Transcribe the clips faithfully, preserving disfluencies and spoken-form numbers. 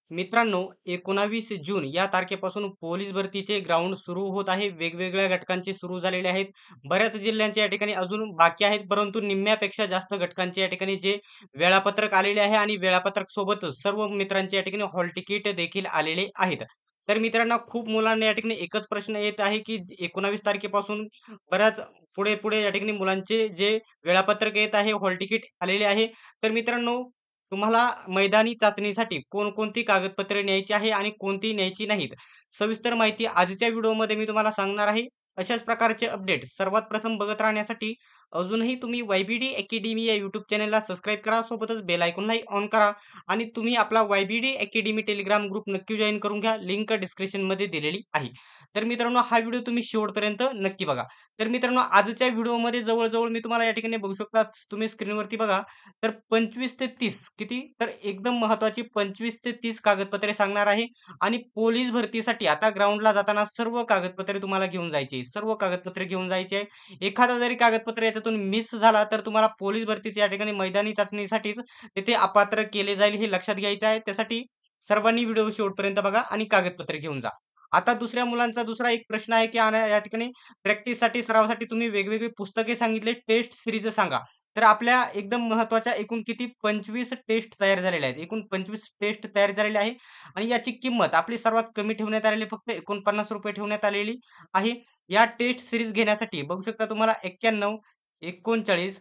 मित्रांनो, एकोणीस जून या तारखेपासून पोलीस भरतीचे ग्राउंड सुरू होत आहे. वेगवेगळ्या घटकांचे सुरू झालेले आहेत. बऱ्याच जिल्ह्यांचे या ठिकाणी अजून बाकी आहेत, परंतु निम्म्यापेक्षा जास्त घटकांचे या ठिकाणी जे वेळापत्रक आलेले आहे आणि वेळापत्रक सोबतच सर्व मित्रांचे या ठिकाणी हॉल तिकीट देखील आलेले आहेत. तर मित्रांनो, खूप मुलांना या ठिकाणी एकच प्रश्न येत आहे, की एकोणीस तारखेपासून बऱ्याच पुढे-पुढे या ठिकाणी मुलांचे जे वेळापत्रक येत आहे, हॉल तिकीट आलेले आहे. तर मित्रांनो, तुम्हाला मैदानी चाचणीसाठी कोणकोणती कागदपत्रे न्यायची आहे आणि कोणती न्यायची नाहीत. सविस्तर माहिती आजच्या व्हिडिओमध्ये मी तुम्हाला सांगणार आहे. अशाच प्रकारचे अपडेट सर्वात प्रथम बघत राहण्यासाठी अजूनही तुम्ही वाय-बी-डी अकॅडमी या यूट्यूब चॅनलला सबस्क्राईब करा. सोबतच बेल आयकॉनलाही ऑन करा आणि तुम्ही आपला वाय-बी-डी अकॅडमी टेलिग्राम ग्रुप नक्की जॉइन करून घ्या. लिंक डिस्क्रिप्शनमध्ये दिलेली आहे. तर मित्रांनो, हा व्हिडिओ तुम्ही शेवटपर्यंत नक्की बघा. तर मित्रांनो, आजच्या व्हिडिओमध्ये जवळ मी तुम्हाला या ठिकाणी बघू शकता, तुम्ही स्क्रीनवरती बघा. तर पंचवीस ते तीस किती तर एकदम महत्त्वाची पंचवीस ते तीस कागदपत्रे सांगणार आहे आणि पोलीस भरतीसाठी आता ग्राउंडला जाताना सर्व कागदपत्रे तुम्हाला घेऊन जायची. सर्व कागदपत्रे घेऊन जायची आहे. एखादा जरी कागदपत्र याच्यातून मिस झाला तर तुम्हाला पोलीस भरतीच्या या ठिकाणी मैदानी चाचणीसाठीच तिथे अपात्र केले जाईल हे लक्षात घ्यायचं आहे. त्यासाठी सर्वांनी व्हिडिओ शेवटपर्यंत बघा आणि कागदपत्रे घेऊन जा. आता दुसऱ्या मुलांचा दुसरा एक प्रश्न आहे, की आना या ठिकाणी प्रॅक्टिससाठी, सरावासाठी तुम्ही वेगवेगळी पुस्तके सांगितले, टेस्ट सीरीज सांगा. तर आपल्या एकदम महत्त्वाच्या एकूण किती पंचवीस टेस्ट तयार झालेल्या आहेत. एकूण पंचवीस टेस्ट तयार झालेल्या आहे आणि याची किंमत आपली सर्वात कमी ठेवण्यात आलेली फक्त ₹एकोणपन्नास ठेवण्यात आलेली आहे. या टेस्ट सीरीज घेण्यासाठी बघू शकता तुम्हाला एक्क्याण्णव, एकोणचाळीस,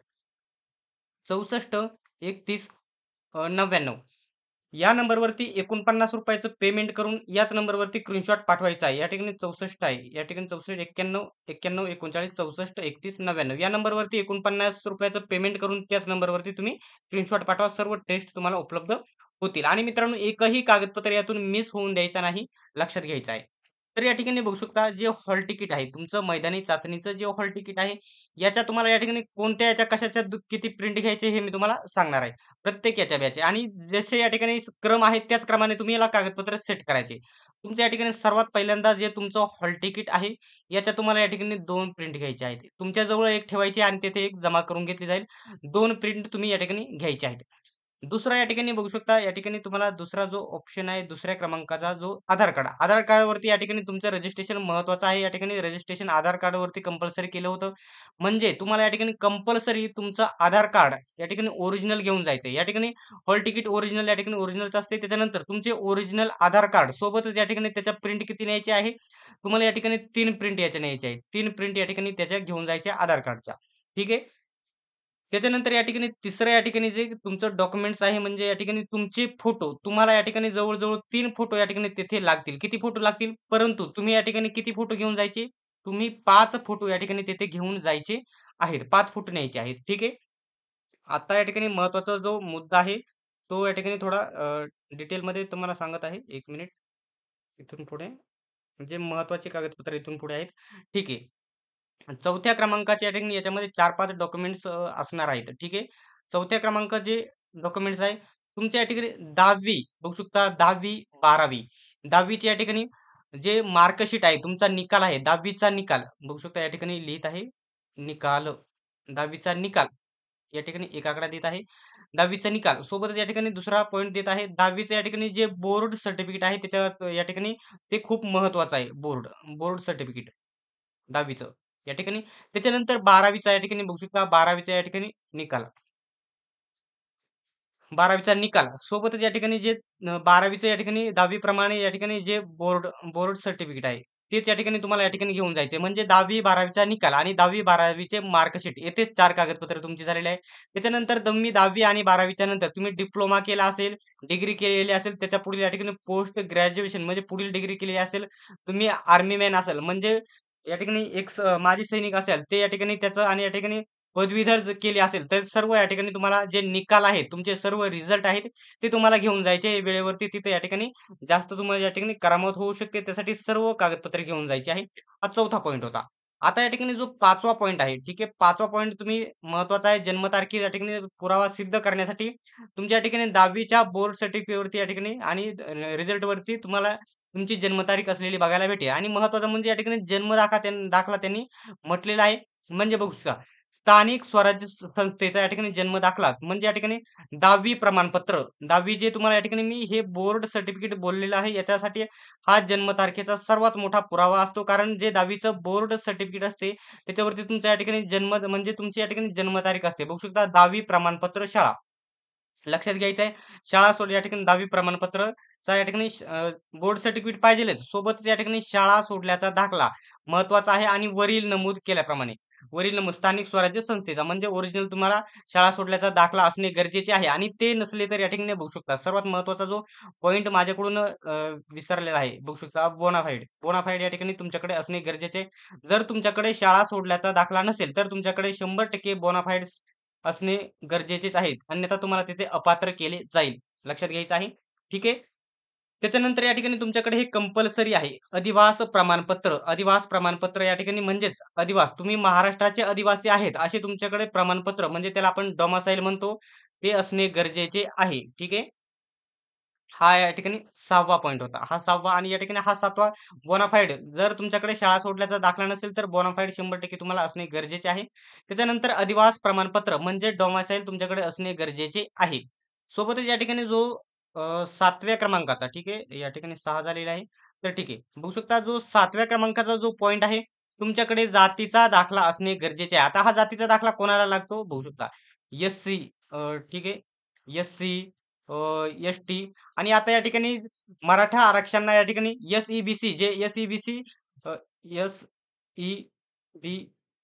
चौसष्ट, एकतीस, अ, नव्याण्णव या नंबरवरती ₹एकोणपन्नास चं पेमेंट करून याच नंबरवरती स्क्रीनशॉट पाठवायचा आहे. या ठिकाणी चौसष्ट आहे. या ठिकाणी चौसष्ट, एक्क्याण्णव, एक्क्याण्णव, एकोणचाळीस, चौसष्ट, एकतीस, नव्याण्णव या नंबरवरती ₹एकोणपन्नास चं पेमेंट करून त्याच नंबरवरती तुम्ही स्क्रीनशॉट पाठवा. सर्व टेस्ट तुम्हाला उपलब्ध होतील आणि मित्रांनो, एकही कागदपत्र यातून मिस होऊन द्यायचा नाही, लक्षात घ्यायचं आहे. तर या ठिकाणी बघू शकता, जे हॉल तिकीट आहे, तुमचं मैदानी चाचणीचं जे हॉल तिकीट आहे, याच्या तुम्हाला या ठिकाणी कोणत्या याच्या कशाच्या दु किती प्रिंट घ्यायचे हे मी तुम्हाला सांगणार आहे. प्रत्येक याच्या बॅच आणि जसे या ठिकाणी स- क्रम आहे त्याच क्रमाने तुम्ही याला कागदपत्र सेट करायचे. तुमच्या या ठिकाणी सर्वात पहिल्यांदा जे तुमचं हॉल तिकीट आहे, याच्या तुम्हाला या ठिकाणी दोन प्रिंट घ्यायचे आहेत. तुमच्या जवळ एक ठेवायची आणि तेथे एक जमा करून घेतली जाईल. दोन प्रिंट तुम्ही या ठिकाणी घ्यायचे आहेत. दुसरा या ठिकाणी बघू शकता, या ठिकाणी तुम्हाला दुसरा जो ऑप्शन आहे, दुसऱ्या क्रमांकाचा जो आधार कार्ड. आधार कार्डवरती या ठिकाणी तुमचं रजिस्ट्रेशन महत्त्वाचं आहे. या ठिकाणी रजिस्ट्रेशन आधार कार्डवरती कंपल्सरी केलं होतं. म्हणजे तुम्हाला या ठिकाणी कंपल्सरी तुमचं आधार कार्ड या ठिकाणी ओरिजिनल घेऊन जायचं या ठिकाणी हॉल तिकीट ओरिजिनल या ठिकाणी ओरिजिनलचं असते. त्याच्यानंतर तुमचे ओरिजिनल आधार कार्ड सोबतच या ठिकाणी त्याच्या प्रिंट किती न्यायची आहे? तुम्हाला या ठिकाणी तीन प्रिंट याच्या न्यायच्या आहेत. तीन प्रिंट या ठिकाणी त्याच्या घेऊन जायच्या आधार कार्डच्या. ठीक आहे? त्याच्यानंतर या ठिकाणी तिसरं या ठिकाणी जे तुमचं डॉक्युमेंट्स आहे म्हणजे या ठिकाणी तुमचे फोटो तुम्हाला या ठिकाणी जवळ-जवळ तीन फोटो या ठिकाणी तिथे लागतील. किती फोटो लागतील? परंतु तुम्ही या ठिकाणी किती फोटो घेऊन जायचे? तुम्ही पाच फोटो या ठिकाणी तिथे घेऊन जायचे आहेत. पाच फोटो न्यायचे आहेत. ठीक आहे. आता या ठिकाणी महत्त्वाचा जो मुद्दा आहे, तो या ठिकाणी थोडा अ, डिटेलमध्ये तुम्हाला सांगत आहे. एक मिनिट. इथून पुढे जे महत्त्वाचे कागदपत्र इथून पुढे आहेत. ठीक आहे. चौथ्या क्रमांकाच्या या ठिकाणी याच्यामध्ये चार पाच डॉक्युमेंट्स असणार आहेत. ठीक आहे. चौथ्या क्रमांकाचे डॉक्युमेंट्स आहे, तुमच्या या ठिकाणी दहावी बघू शकता दहावी, बारावी दहावी च्या या ठिकाणी जे मार्कशीट आहे, तुमचा निकाल आहे, दहावी निकाल बघू शकता या ठिकाणी लिहित आहे, निकाल. दहावी निकाल या ठिकाणी एक आकडा देत आहे. दहावी निकाल सोबतच या ठिकाणी दुसरा पॉइंट देत आहे. दहावी या ठिकाणी जे बोर्ड सर्टिफिकेट आहे, त्याच्या या ठिकाणी ते खूप महत्त्वाचं आहे. बोर्ड बोर्ड सर्टिफिकेट दहावी या ठिकाणी. त्याच्यानंतर बारावी या ठिकाणी बघू शकता बारावी या ठिकाणी निकाल. बारावी निकाल सोबतच या ठिकाणी जे अ, बारावी या ठिकाणी दहावी प्रमाणे या ठिकाणी जे बोर्ड बोर्ड सर्टिफिकेट आहे, तेच या ठिकाणी तुम्हाला या ठिकाणी घेऊन जायचे. म्हणजे दहावी बारावी निकाल आणि दहावी बारावी मार्कशीट येथेच चार कागदपत्र तुमची झालेली आहे. त्याच्यानंतर तुम्ही दहावी आणि बारावी नंतर तुम्ही डिप्लोमा केला असेल, डिग्री केलेली असेल, त्याच्या पुढील या ठिकाणी पोस्ट ग्रॅज्युएशन म्हणजे पुढील डिग्री केलेली असेल, तुम्ही आर्मी मॅन असाल म्हणजे या ठिकाणी एक स माजी सैनिक असेल, ते या ठिकाणी त्याचं आणि या ठिकाणी पदवीधर जर केली असेल, तर सर्व या ठिकाणी तुम्हाला जे निकाल आहेत, तुमचे सर्व रिझल्ट आहेत, ते तुम्हाला घेऊन जायचे वेळेवरती. तिथे या ठिकाणी जास्त तुम्हाला या ठिकाणी करामत होऊ शकते. त्यासाठी सर्व कागदपत्रे घेऊन जायची आहे. हा चौथा पॉइंट होता. आता या ठिकाणी जो पाचवा पॉइंट आहे, ठीक आहे. पाचवा पॉइंट तुम्ही महत्त्वाचा आहे. जन्मतारखी या ठिकाणी पुरावा सिद्ध करण्यासाठी तुमच्या या ठिकाणी दहावी बोर्ड सर्टिफिकेटवरती या ठिकाणी आणि रिझल्टवरती तुम्हाला तुमची जन्मतारीख असलेली बघायला भेटेल आणि महत्त्वाचं म्हणजे या ठिकाणी जन्म दाखला त्यां दाखला त्यांनी म्हटलेला आहे. म्हणजे बघू शकता. स्थानिक स्वराज्य स संस्थेचा या ठिकाणी जन्म दाखला म्हणजे या ठिकाणी दहावी प्रमाणपत्र. दहावी जे तुम्हाला या ठिकाणी मी हे बोर्ड सर्टिफिकेट बोललेलं आहे याच्यासाठी हा जन्मतारखेचा सर्वात मोठा पुरावा असतो. कारण जे दहावीचं बोर्ड सर्टिफिकेट असते त्याच्यावरती तुमचा या ठिकाणी जन्म म्हणजे तुमची या ठिकाणी जन्मतारीख असते. बघू शकता दहावी प्रमाणपत्र शाळा. लक्षात घ्यायचं आहे. शाळा सोड या ठिकाणी दहावी प्रमाणपत्रचा या ठिकाणी बोर्ड सर्टिफिकेट पाहिजेलच. सोबतच या ठिकाणी शाळा सोडल्याचा दाखला महत्त्वाचा आहे आणि वरील नमूद केल्याप्रमाणे. वरील नमूद स्थानिक स्वराज्य संस्थेचा म्हणजे ओरिजिनल तुम्हाला शाळा सोडल्याचा दाखला असणे गरजेचे आहे आणि ते नसले तर या ठिकाणी बघू शकता. सर्वात महत्त्वाचा जो पॉइंट माझ्याकडून अ, विसरलेला आहे. बघू शकता बोनाफाईड. बोनाफाईड या ठिकाणी तुमच्याकडे असणे गरजेचे आहे. जर तुमच्याकडे शाळा सोडल्याचा दाखला नसेल तर तुमच्याकडे शंभर टक्के बोनाफाईड्स असणे गरजेचेच आहे. अन्यथा तुम्हाला तिथे अपात्र केले जाईल. लक्षात घ्यायचं आहे. ठीक आहे. त्याच्यानंतर या ठिकाणी तुमच्याकडे हे कंपल्सरी आहे. अधिवास प्रमाणपत्र. अधिवास प्रमाणपत्र या ठिकाणी म्हणजेच अधिवास तुम्ही महाराष्ट्राचे अधिवासी आहेत असे तुमच्याकडे प्रमाणपत्र म्हणजे त्याला आपण डोमासाइल म्हणतो. ते असणे गरजेचे आहे. ठीक आहे. हा या ठिकाणी सहावा पॉइंट होता. हा सहावा आणि या ठिकाणी हा सातवा बोनाफाईड जर तुमच्याकडे शाळा सोडल्याचा दाखला नसेल तर बोनाफाईड शंभर टक्के तुम्हाला असणे गरजेचे आहे. त्याच्यानंतर अधिवास प्रमाणपत्र म्हणजे डोमिसाईल तुमच्याकडे असणे गरजेचे आहे. सोबतच या ठिकाणी जो अ, सातव्या क्रमांकाचा ठीक आहे. या ठिकाणी सहा झालेला आहे. तर ठीक आहे. बघू शकता जो सातव्या क्रमांकाचा जो पॉइंट आहे, तुमच्याकडे जातीचा दाखला असणे गरजेचे आहे. आता हा जातीचा दाखला कोणाला लागतो? बघू शकता. एस-सी ठीक आहे. एस-सी एस-टी आणि आता या ठिकाणी मराठा आरक्षणाला या ठिकाणी एस-ई-बी-सी जे एस-ई-बी-सी अ, एस-ई-बी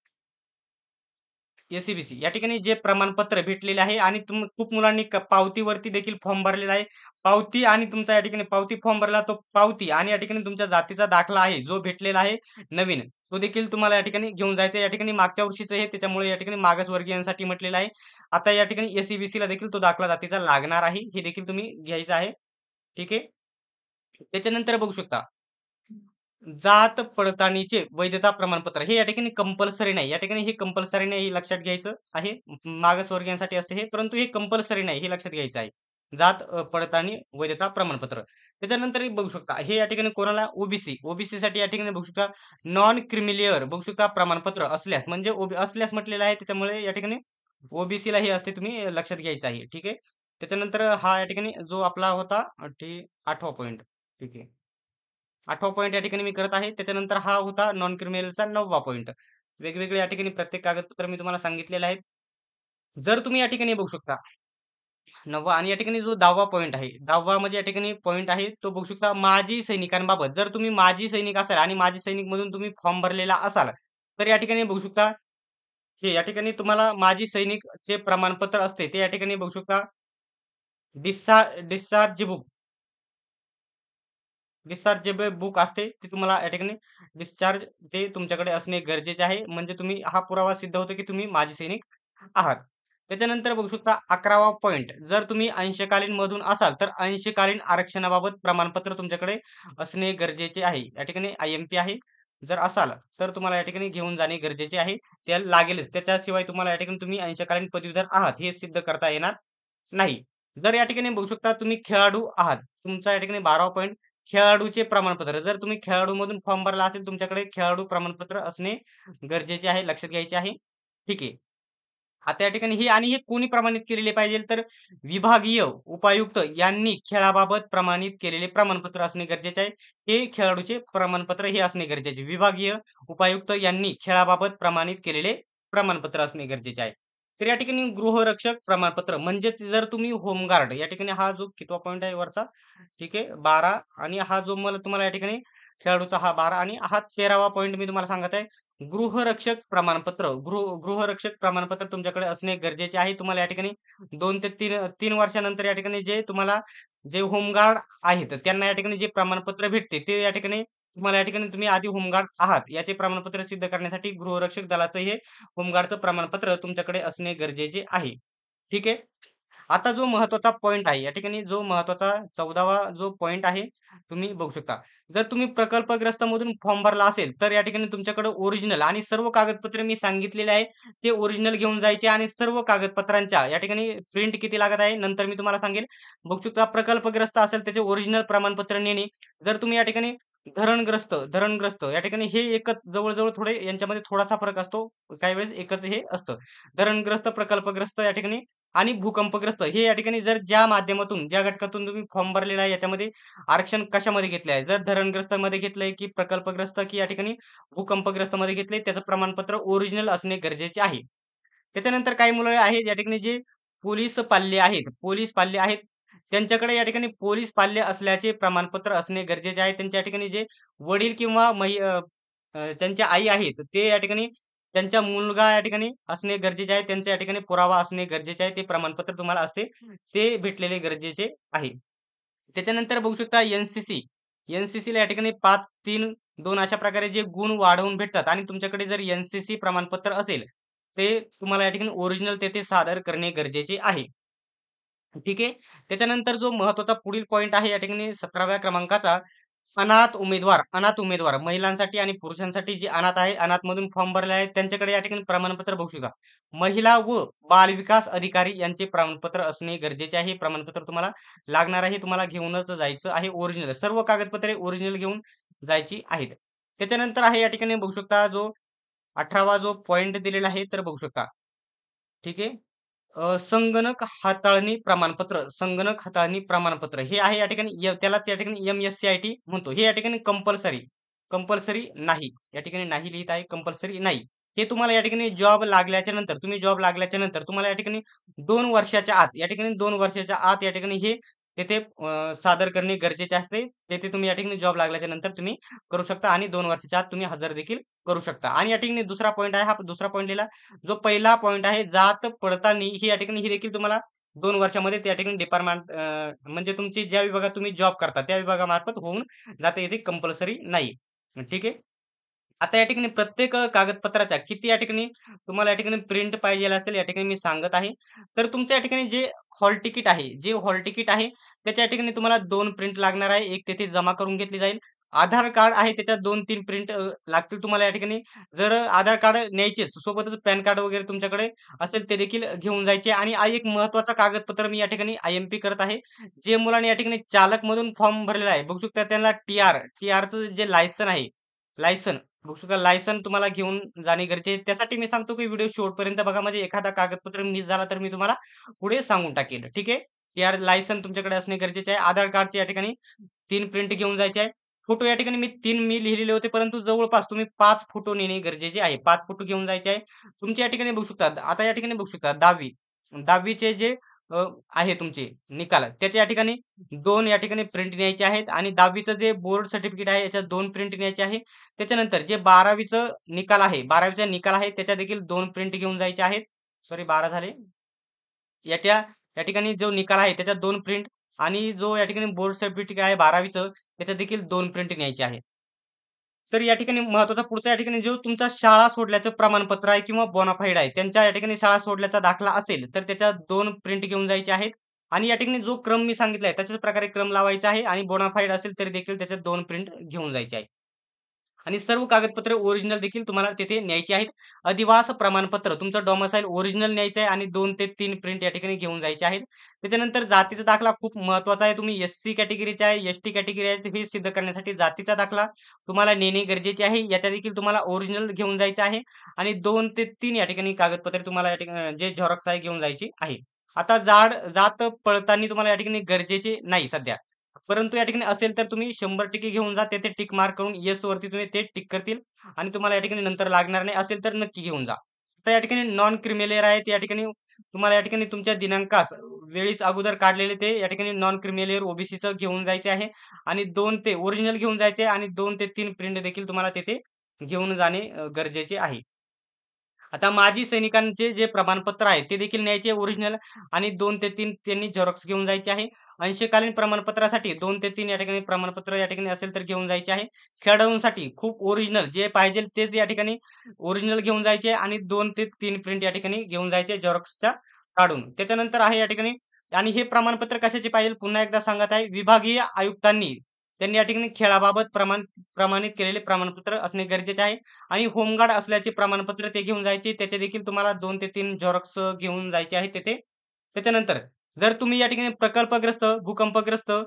एस-ई-बी-सी या ठिकाणी जे प्रमाणपत्र भेटलेले आहे आणि तुम खूप मुलांनी क पावतीवरती देखील फॉर्म भरलेला आहे. पावती आणि तुमचा या ठिकाणी पावती फॉर्म भरला तो पावती आणि या ठिकाणी तुमच्या जातीचा दाखला आहे, जो भेटलेला आहे नवीन, तो देखील तुम्हाला या ठिकाणी घेऊन जायचा आहे. या ठिकाणी मागच्या वर्षीचं आहे त्याच्यामुळे या ठिकाणी मागासवर्गीयांसाठी म्हटलेलं आहे. आता या ठिकाणी एस-ई-बी-सीला देखील तो दाखला जातीचा लागणार आहे. हे देखील तुम्ही घ्यायचं आहे. ठीक आहे. त्याच्यानंतर बघू शकता. जात पडताळणीचे वैधता प्रमाणपत्र हे या ठिकाणी कंपल्सरी नाही. या ठिकाणी हे कंपल्सरी नाही हे लक्षात घ्यायचं आहे. म मागासवर्गीयांसाठी असते हे, परंतु हे कंपल्सरी नाही हे लक्षात घ्यायचं आहे. जात अ, पडताळणी वैधता प्रमाणपत्र. त्याच्यानंतर एक बघू शकता हे या ठिकाणी कोणाला ओबीसी, ओबीसीसाठी या ठिकाणी बघू शकता नॉन क्रिमिलियर बघू शकता प्रमाणपत्र असल्यास म्हणजे ओबी असल्यास म्हटलेलं आहे त्याच्यामुळे या ठिकाणी ओबीसीला हे असते तुम्ही लक्षात घ्यायचं आहे. ठीक आहे. त्याच्यानंतर हा या ठिकाणी जो आपला होता अ, ठी आठवा पॉइंट. ठीक आहे. आठवा पॉइंट या ठिकाणी मी करत आहे. त्याच्यानंतर हा होता नॉन क्रिमिनलचा नववा पॉइंट. वेगवेगळे या ठिकाणी प्रत्येक कागदपत्र मी तुम्हाला सांगितलेले आहेत. जर तुम्ही या ठिकाणी बघू शकता नववा आणि या ठिकाणी जो दहावा पॉइंट आहे. दहावा म्हणजे या ठिकाणी पॉइंट आहे तो बघू शकता माजी सैनिकांबाबत. जर तुम्ही माजी सैनिक असाल आणि माजी सैनिकमधून तुम्ही फॉर्म भरलेला असाल, तर या ठिकाणी बघू शकता हे या ठिकाणी तुम्हाला माजी सैनिकचे प्रमाणपत्र असते. ते या ठिकाणी बघू शकता डिस्चा डिस्चार्ज बुक डिस्चार्जेबल बुक असते. ते तुम्हाला या ठिकाणी डिस्चार्ज ते तुमच्याकडे असणे गरजेचे आहे. म्हणजे तुम्ही हा पुरावा सिद्ध होतो, की तुम्ही माजी सैनिक आहात. त्याच्यानंतर बघू शकता अकरावा पॉइंट जर तुम्ही अंशकालीन मधून असाल, तर अंशकालीन आरक्षणाबाबत प्रमाणपत्र तुमच्याकडे असणे गरजेचे आहे. या ठिकाणी आय-एम-पी आहे. जर असाल, तर तुम्हाला या ठिकाणी घेऊन जाणे गरजेचे आहे. त्याला लागेलच. त्याच्याशिवाय तुम्हाला या ठिकाणी तुम्ही अंशकालीन पदवीधर आहात, हे सिद्ध करता येणार नाही. जर या ठिकाणी बघू शकता तुम्ही खेळाडू आहात. तुमचा या ठिकाणी बारावा पॉइंट खेळाडूचे प्रमाणपत्र. जर तुम्ही खेळाडूमधून फॉर्म भरला असेल, तुमच्याकडे खेळाडू प्रमाणपत्र असणे गरजेचे आहे. लक्षात घ्यायचे आहे. ठीक आहे. आता या ठिकाणी हे आणि हे कोणी प्रमाणित केलेले पाहिजे तर विभागीय उपायुक्त यांनी खेळाबाबत प्रमाणित केलेले प्रमाणपत्र असणे गरजेचे आहे. हे खेळाडूचे प्रमाणपत्र हे असणे गरजेचे आहे. विभागीय उपायुक्त यांनी खेळाबाबत प्रमाणित केलेले प्रमाणपत्र असणे गरजेचे आहे. तर या ठिकाणी गृहरक्षक प्रमाणपत्र म्हणजेच जर तुम्ही होमगार्ड या ठिकाणी हा जो कितवा पॉइंट आहे वरचा ठीक आहे बारा आणि हा जो मला तुम्हाला या ठिकाणी खेळाडूचा हा बारा आणि हा तेरावा पॉइंट मी तुम्हाला सांगत आहे. गृहरक्षक प्रमाणपत्र गृह गृहरक्षक प्रमाणपत्र तुमच्याकडे असणे गरजेचे आहे. तुम्हाला या ठिकाणी दोन ते तीन तीन वर्षानंतर या ठिकाणी जे तुम्हाला जे होमगार्ड आहेत, त्यांना या ठिकाणी जे प्रमाणपत्र भेटते, ते या ठिकाणी तुम्हाला या ठिकाणी तुम्ही आधी होमगार्ड आहात, याचे प्रमाणपत्र सिद्ध करण्यासाठी गृहरक्षक दलाचं हे होमगार्डचं प्रमाणपत्र तुमच्याकडे असणे गरजेचे आहे. ठीक आहे. आता जो महत्त्वाचा पॉइंट आहे, या ठिकाणी जो महत्त्वाचा चौदावा जो पॉइंट आहे, तुम्ही बघू शकता. जर तुम्ही प्रकल्पग्रस्तमधून फॉर्म भरला असेल, तर या ठिकाणी तुमच्याकडे ओरिजिनल आणि सर्व कागदपत्रे मी सांगितलेले आहे, ते ओरिजिनल घेऊन जायचे आणि सर्व कागदपत्रांच्या या ठिकाणी प्रिंट किती लागत आहे, नंतर मी तुम्हाला सांगेल. बघू शकता प्रकल्पग्रस्त असेल त्याचे ओरिजिनल प्रमाणपत्र नेणे. जर तुम्ही या ठिकाणी धरणग्रस्त, धरणग्रस्त या ठिकाणी हे एकच जवळ-जवळ थोडे यांच्यामध्ये थोडासा फरक असतो. काही वेळेस एकच हे असतं. धरणग्रस्त, प्रकल्पग्रस्त या ठिकाणी आणि भूकंपग्रस्त हे या ठिकाणी जर ज्या माध्यमातून, ज्या घटकातून तुम्ही फॉर्म भरलेला आहे याच्यामध्ये आरक्षण कशामध्ये घेतले आहे. जर धरणग्रस्तमध्ये घेतलंय, की प्रकल्पग्रस्त, की या ठिकाणी भूकंपग्रस्तमध्ये घेतलंय त्याचं प्रमाणपत्र ओरिजिनल असणे गरजेचे आहे. त्याच्यानंतर काही मुलं आहेत या ठिकाणी जे पोलीस पाल्य आहेत, पोलीस पाल्य आहेत त्यांच्याकडे या ठिकाणी पोलीस पाल्य असल्याचे प्रमाणपत्र असणे गरजेचे आहे. त्यांच्या या ठिकाणी जे वडील किंवा मै अ, अ, त्यांच्या आई आहेत, ते या ठिकाणी त्यांचा मुलगा या ठिकाणी असणे गरजेचे आहे. त्यांच्या या ठिकाणी पुरावा असणे गरजेचे आहे. ते प्रमाणपत्र तुम्हाला असते, ते भेटलेले गरजेचे आहे. त्याच्यानंतर बघू शकता एन-सी-सी. एन-सी-सीला या ठिकाणी पाच, तीन, दोन अशा प्रकारे जे गुण वाढवून भेटतात आणि तुमच्याकडे जर एन-सी-सी प्रमाणपत्र असेल, ते तुम्हाला या ठिकाणी ओरिजिनल तेथे सादर करणे गरजेचे आहे. ठीक आहे. त्याच्यानंतर जो महत्त्वाचा पुढील पॉइंट आहे या ठिकाणी सतराव्या क्रमांकाचा, अनाथ उमेदवार, अनाथ उमेदवार महिलांसाठी आणि पुरुषांसाठी जे अनाथ आहे, अनाथमधून फॉर्म भरले आहेत त्यांच्याकडे या ठिकाणी प्रमाणपत्र बघू शकता. महिला व बालविकास अधिकारी यांचे प्रमाणपत्र असणे गरजेचे आहे. हे प्रमाणपत्र तुम्हाला लागणार आहे. तुम्हाला घेऊनच जायचं आहे ओरिजिनल. सर्व कागदपत्रे ओरिजिनल घेऊन जायची आहेत. त्याच्यानंतर आहे या ठिकाणी बघू शकता जो अठरावा जो पॉइंट दिलेला आहे तर बघू शकता. ठीक आहे. अ, संगणक हाताळणी प्रमाणपत्र, संगणक हाताळणी प्रमाणपत्र हे आहे या ठिकाणी य त्यालाच या ठिकाणी एम-एस-सी-आय-टी म्हणतो. हे या ठिकाणी कंपल्सरी, कंपल्सरी नाही. या ठिकाणी नाही लिहित आहे, कंपल्सरी नाही. हे तुम्हाला या ठिकाणी जॉब लागल्याच्या नंतर, तुम्ही जॉब लागल्याच्या नंतर तुम्हाला या ठिकाणी दोन वर्षाच्या आत, या ठिकाणी दोन वर्षाच्या आत या ठिकाणी हे तेथे अ, सादर करणे गरजेचे असते. तेथे तुम्ही या ठिकाणी जॉब लागल्याच्या नंतर तुम्ही करू शकता आणि दोन वर्षाच्या आत तुम्ही हजर देखील करू शकता. आणि या ठिकाणी दुसरा पॉइंट आहे, हा दुसरा पॉइंट लिहिला. जो पहिला पॉइंट आहे जात पडताळणी ही या ठिकाणी ही देखील तुम्हाला दोन वर्षामध्ये त्या ठिकाणी डिपार्टमेंट अ, म्हणजे तुमची ज्या विभागात तुम्ही जॉब करता त्या विभागामार्फत होऊन जाते. येथे कंपल्सरी नाही. ठीक आहे. आता या ठिकाणी प्रत्येक अ, कागदपत्राच्या किती या ठिकाणी तुम्हाला या ठिकाणी प्रिंट पाहिजेल असेल या ठिकाणी मी सांगत आहे. तर तुमच्या या ठिकाणी जे हॉल तिकीट आहे, जे हॉल तिकीट आहे त्याच्या या ठिकाणी तुम्हाला दोन प्रिंट लागणार आहे. एक तेथे जमा करून घेतली जाईल. आधार कार्ड आहे त्याच्यात दोन तीन प्रिंट अ, लागतील तुम्हाला या ठिकाणी. जर आधार कार्ड न्यायचेच सोबतच पॅन कार्ड वगैरे तुमच्याकडे असेल ते देखील घेऊन जायचे आणि आ एक महत्त्वाचं कागदपत्र मी या ठिकाणी आय-एम-पी करत आहे. जे मुलांनी या ठिकाणी चालकमधून फॉर्म भरलेला आहे, बघू शकता त्यांना टी-आर, टी-आरचं जे लायसन आहे, लायसन बघू शकता लायसन तुम्हाला घेऊन जाणे गरजेचे आहे. त्यासाठी मी सांगतो की व्हिडिओ शेवटपर्यंत बघा म्हणजे एखादा कागदपत्र मिस झाला तर मी तुम्हाला पुढे सांगून टाकेल. ठीक आहे. टी-आर लायसन तुमच्याकडे असणे गरजेचे आहे. आधार कार्डचे या ठिकाणी तीन प्रिंट घेऊन जायचे आहे. फोटो या ठिकाणी मी तीन मी लिहिलेले होते, परंतु जवळपास तुम्ही पाच फोटो नेणे गरजेचे आहे. पाच फोटो घेऊन जायचे आहे. तुमच्या या ठिकाणी बघू शकता. आता या ठिकाणी बघू शकता दहावी. दहावी चे जे अ, आहे तुमचे निकाल त्याच्या या ठिकाणी दोन या ठिकाणी प्रिंट न्यायचे आहेत आणि दहावी जे बोर्ड सर्टिफिकेट आहे याच्यात दोन प्रिंट न्यायचे आहे. त्याच्यानंतर जे बारावी निकाल आहे, बारावी निकाल आहे त्याच्या देखील दोन प्रिंट घेऊन जायचे आहेत. सॉरी बारा झाले. याच्या या ठिकाणी जो निकाल आहे त्याच्यात दोन प्रिंट आणि जो या ठिकाणी बोर्ड सर्टिफिकेट आहे बारावीचं त्याच्यात देखील दोन प्रिंट न्यायचे आहेत. तर या ठिकाणी महत्त्वाचा पुढचा या ठिकाणी जो तुमचा शाळा सोडल्याचं प्रमाणपत्र आहे किंवा बोनाफाईड आहे. त्यांच्या या ठिकाणी शाळा सोडल्याचा दाखला असेल, तर त्याच्या दोन प्रिंट घेऊन जायचे आहेत आणि या ठिकाणी जो क्रम मी सांगितलाय तशाच प्रकारे क्रम लावायचा आहे आणि बोनाफाईड असेल तरी देखील त्याच्यात दोन प्रिंट घेऊन जायचे आहे. आणि सर्व कागदपत्रे ओरिजिनल देखील तुम्हाला तिथे न्यायची आहेत. अधिवास प्रमाणपत्र तुमचं डोमिसाईल ओरिजिनल न्यायचं आहे आणि दोन ते तीन प्रिंट या ठिकाणी घेऊन जायचे आहेत. त्याच्यानंतर जातीचा दाखला खूप महत्त्वाचा आहे. तुम्ही एस-सी कॅटेगरीचे आहे, एस-टी कॅटेगरी आहे हे सिद्ध करण्यासाठी जातीचा दाखला तुम्हाला नेणे गरजेचे आहे. याच्या देखील तुम्हाला ओरिजिनल घेऊन जायचं आहे आणि दोन ते तीन या ठिकाणी कागदपत्रे तुम्हाला या ठिकाणी जे झेरॉक्स आहे घेऊन जायची आहे. आता जाड जात पडताळणी तुम्हाला या ठिकाणी गरजेचे नाही सध्या. परंतु या ठिकाणी असेल तर तुम्ही शंभर टक्के घेऊन जा. तेथे टिक मार्क करून येस वरती तुम्ही ते टिक करतील आणि तुम्हाला या ठिकाणी नंतर लागणार नाही. असेल तर नक्की घेऊन जा. आता या ठिकाणी नॉन क्रिमिलेअर आहे. या ठिकाणी तुम्हाला या ठिकाणी तुमच्या दिनांकास वेळीच अगोदर काढलेले ते या ठिकाणी नॉन क्रिमिलेअर ओ-बी-सीचं घेऊन जायचे आहे आणि दोन ते ओरिजिनल घेऊन जायचे आणि दोन ते तीन प्रिंट देखील तुम्हाला तेथे घेऊन जाणे अ, गरजेचे आहे. आता माजी सैनिकांचे जे प्रमाणपत्र आहे ते देखील न्यायचे ओरिजिनल आणि दोन ते तीन त्यांनी झेरॉक्स घेऊन जायचे आहे. अंशकालीन प्रमाणपत्रासाठी दोन ते तीन या ठिकाणी प्रमाणपत्र या ठिकाणी असेल तर घेऊन जायचे आहे. खेळाडूंसाठी खूप ओरिजिनल जे पाहिजे तेच या ठिकाणी ओरिजिनल घेऊन जायचे आणि दोन ते तीन प्रिंट या ठिकाणी घेऊन जायचे झेरॉक्सच्या काढून. त्याच्यानंतर आहे या ठिकाणी आणि हे प्रमाणपत्र कशाचे पाहिजे पुन्हा एकदा सांगत आहे. विभागीय आयुक्तांनी त्यांनी या ठिकाणी खेळाबाबत प्रमाण प्रमाणित केलेले प्रमाणपत्र असणे गरजेचे आहे. आणि होमगार्ड असल्याचे प्रमाणपत्र ते घेऊन जायचे. त्याचे देखील तुम्हाला दोन ते तीन झेरॉक्स घेऊन जायचे आहेत तेथे. त्याच्यानंतर जर तुम्ही या ठिकाणी प्रकल्पग्रस्त, भूकंपग्रस्त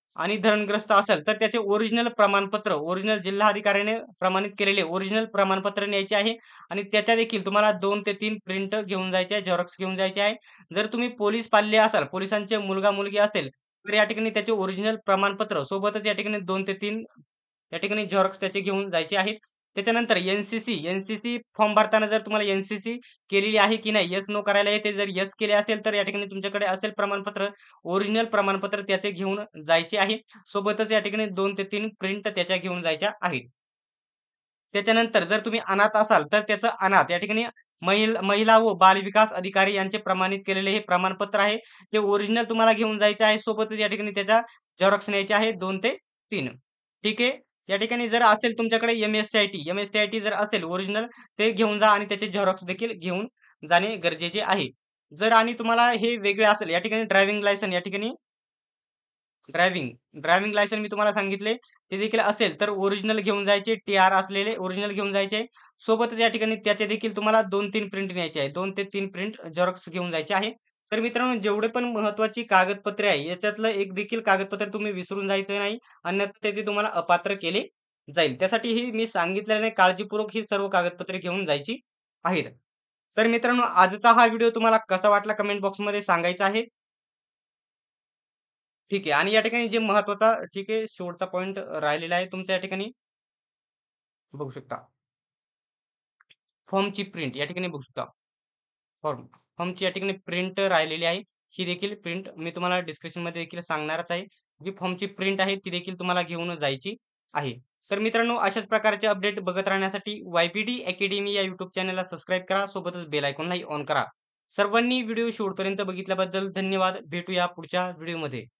आणि धरणग्रस्त असेल तर त्याचे ओरिजिनल प्रमाणपत्र, ओरिजिनल जिल्हाधिकाऱ्याने प्रमाणित केलेले ओरिजिनल प्रमाणपत्र न्यायचे आहे आणि त्याच्या देखील तुम्हाला दोन ते तीन प्रिंट घेऊन जायचे आहे, झेरॉक्स घेऊन जायचे आहे. जर तुम्ही पोलीस पाल्य असाल, पोलिसांचे मुलगा-मुलगी असेल, तर या ठिकाणी त्याचे ओरिजिनल प्रमाणपत्र सोबतच या ठिकाणी दोन ते तीन या ठिकाणी झेरॉक्स त्याचे घेऊन जायचे आहेत. त्याच्यानंतर एन-सी-सी, एन-सी-सी फॉर्म भरताना जर तुम्हाला एन-सी-सी केलेली आहे की नाही, येस, नो करायला येते. जर येस केले असेल, तर या ठिकाणी तुमच्याकडे असेल प्रमाणपत्र, ओरिजिनल प्रमाणपत्र त्याचे घेऊन जायचे आहे. सोबतच या ठिकाणी दोन ते तीन प्रिंट त्याच्या घेऊन जायच्या आहेत. त्याच्यानंतर जर तुम्ही अनाथ असाल, तर त्याचं अनाथ या ठिकाणी महिल महिला व बालविकास अधिकारी यांचे प्रमाणित केलेले हे प्रमाणपत्र आहे. ते ओरिजिनल तुम्हाला घेऊन जायचे आहे. सोबतच या ठिकाणी त्याच्या झेरॉक्स न्यायचे आहेत दोन ते तीन. ठीक आहे. या ठिकाणी जर असेल तुमच्याकडे एम-एस-सी-आय-टी, एम-एस-सी-आय-टी जर असेल ओरिजिनल ते घेऊन जा आणि त्याचे झेरॉक्स देखील घेऊन जाणे गरजेचे आहे. जर आणि तुम्हाला हे वेगळे असेल, या ठिकाणी ड्रायव्हिंग लायसन या ठिकाणी ड्रायव्हिंग, ड्रायव्हिंग लायसन मी तुम्हाला सांगितले, ते देखील असेल तर ओरिजिनल घेऊन जायचे, टी-आर असलेले ओरिजिनल घेऊन जायचे. सोबतच या ठिकाणी त्याचे देखील तुम्हाला दोन ते तीन प्रिंट न्यायचे आहे. दोन ते तीन प्रिंट झेरॉक्स घेऊन जायचे आहे. तर मित्रांनो जेवढे पण महत्त्वाची कागदपत्रे आहे, याच्यातलं एक देखील कागदपत्र तुम्ही विसरून जायचं नाही, अन्यथा ते तुम्हाला अपात्र केले जाईल. त्यासाठी ही मी सांगितल्याने काळजीपूर्वक ही सर्व कागदपत्रे घेऊन जायची आहेत. तर मित्रांनो आजचा हा व्हिडिओ तुम्हाला कसा वाटला कमेंट बॉक्समध्ये सांगायचा आहे. ठीक आहे आणि या ठिकाणी जे महत्त्वाचा ठीक आहे शेवटचा पॉइंट राहिलेला आहे तुमच्या या ठिकाणी बघू शकता. फॉर्मची प्रिंट या ठिकाणी बघू शकता. फॉर्म. फॉर्मची या ठिकाणी प्रिंट राहिलेली आहे. ही देखील प्रिंट मी तुम्हाला डिस्क्रिप्शनमध्ये देखील सांगणारच आहे. जी फॉर्मची प्रिंट आहे ती देखील तुम्हाला घेऊन जायची आहे. तर मित्रांनो अशाच प्रकारचे अपडेट बघत राहण्यासाठी वाय-पी-टी अकॅडमी या YouTube चॅनलला सबस्क्राईब करा. सोबतच बेल आयकॉनलाही ऑन करा. सर्वांनी व्हिडिओ शेवटपर्यंत बघितल्याबद्दल धन्यवाद. भेटूया पुढच्या व्हिडिओमध्ये.